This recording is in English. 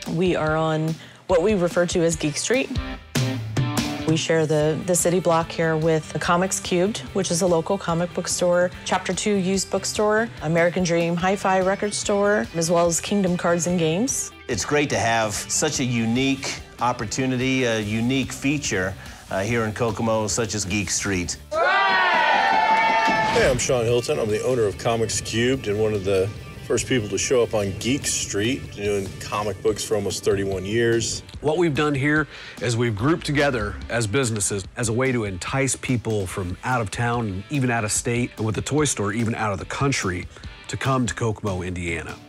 We are on what we refer to as Geek Street. We share the city block here with the Comics Cubed, which is a local comic book store, Chapter 2 used bookstore, American Dream Hi-Fi record store, as well as Kingdom Cards and Games. It's great to have such a unique opportunity, a unique feature here in Kokomo, such as Geek Street. Hey, I'm Sean Hilton. I'm the owner of Comics Cubed and one of the first people to show up on Geek Street, doing comic books for almost 31 years. What we've done here is we've grouped together as businesses as a way to entice people from out of town, and even out of state, and with the toy store, even out of the country, to come to Kokomo, Indiana.